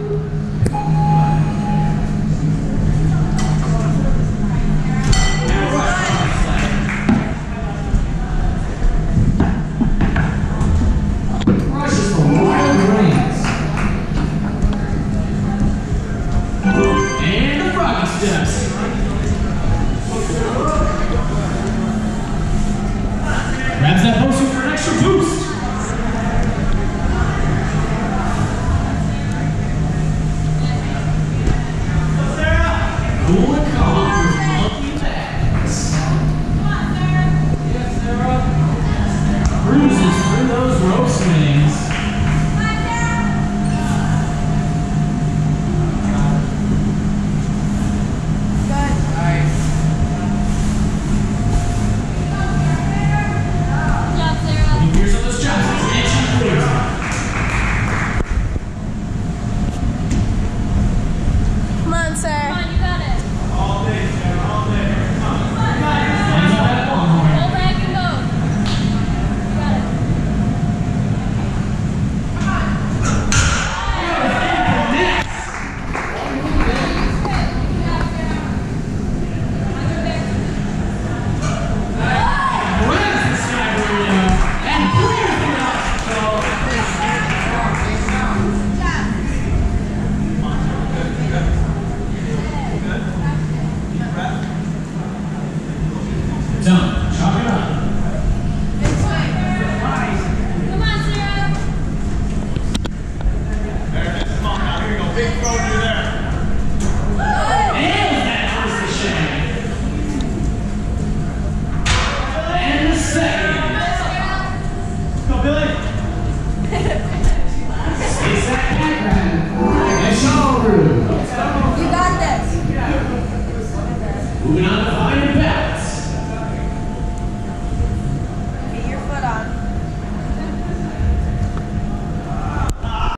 Grabs that poster for an extra boost. Cool and calm with monkey bags. Yes, Sara. Cruises through those rope swings. Done. Chalk it up. Come on, Sara. There it is. Come on now. Here you go. Big throw to there. And that first to Shane. And the second. Go, Billy. Stays that back. And shoulder.